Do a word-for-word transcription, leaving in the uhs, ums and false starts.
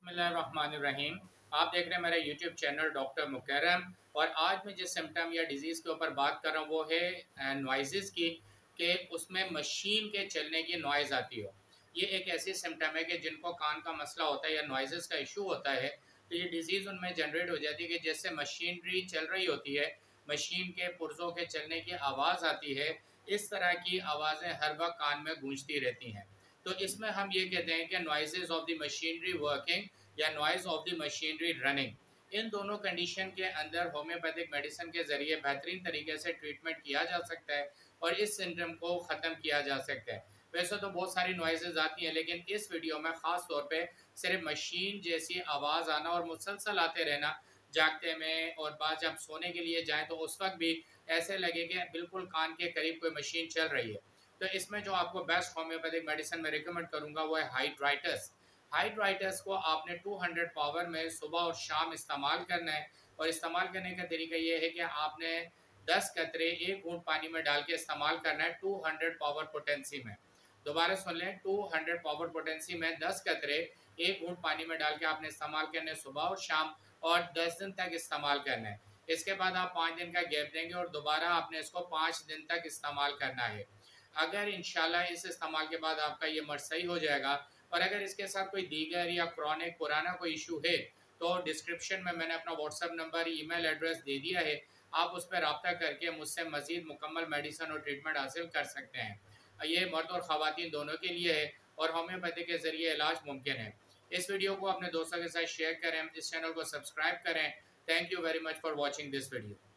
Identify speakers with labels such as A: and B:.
A: बिस्मिल्लाहिर्रहमानिर्रहीम। आप देख रहे हैं मेरा यूट्यूब चैनल डॉक्टर मुकर्रम। और आज मैं जिस सिम्टम या डिजीज़ के ऊपर बात कर रहा हूँ वो है नॉइज़ की, कि उसमें मशीन के चलने की नॉइज़ आती हो। ये एक ऐसी सिम्टम है कि जिनको कान का मसला होता है या नॉइज़ का इशू होता है, तो ये डिज़ीज़ उनमें जनरेट हो जाती है कि जैसे मशीनरी चल रही होती है, मशीन के पुर्ज़ों के चलने की आवाज़ आती है, इस तरह की आवाज़ें हर वक्त कान में गूंजती रहती हैं। तो इसमें हम ये कहते हैं कि noise of the machinery working या noise of the machinery running. इन दोनों कंडीशन के अंदर होम्योपैथिक मेडिसिन के ज़रिए बेहतरीन तरीके से ट्रीटमेंट किया जा सकता है और इस सिंड्रोम को ख़त्म किया जा सकता है। वैसे तो बहुत सारी नॉइज़ेस आती हैं, लेकिन इस वीडियो में ख़ास तौर पे सिर्फ मशीन जैसी आवाज़ आना और मुसलसल आते रहना जागते में, और बाद जब सोने के लिए जाएँ तो उस वक्त भी ऐसे लगे कि बिल्कुल कान के करीब कोई मशीन चल रही है। तो इसमें जो आपको बेस्ट होम्योपैथिक मेडिसिन मैं रिकमेंड करूँगा वो है हाइड्राइटस। हाइड्राइटस को आपने दो सौ पावर में सुबह और शाम इस्तेमाल करना है, और इस्तेमाल करने का तरीका ये है कि आपने दस कतरे एक घूंट पानी में डाल के इस्तेमाल करना है दो सौ पावर पोटेंसी में। दोबारा सुन लें, दो सौ पावर पोटेंसी में दस कतरे एक घूंट पानी में डाल के आपने इस्तेमाल करने सुबह और शाम, और दस दिन तक इस्तेमाल करना है। इसके बाद आप पाँच दिन का गैप देंगे और दोबारा आपने इसको पाँच दिन तक इस्तेमाल करना है। अगर इंशाल्लाह इस इस्तेमाल के बाद आपका ये मर्ज़ सही हो जाएगा, और अगर इसके साथ कोई दीगर या क्रॉनिक पुराना कोई इशू है तो डिस्क्रिप्शन में मैंने अपना व्हाट्सएप नंबर, ईमेल एड्रेस दे दिया है। आप उस पर रब्ता करके मुझसे मज़ीद मुकम्मल मेडिसिन और ट्रीटमेंट हासिल कर सकते हैं। ये मर्द और ख़वातीन दोनों के लिए है और होम्योपैथी के ज़रिए इलाज मुमकिन है। इस वीडियो को अपने दोस्तों के साथ शेयर करें, इस चैनल को सब्सक्राइब करें। Thank you very much for watching this video.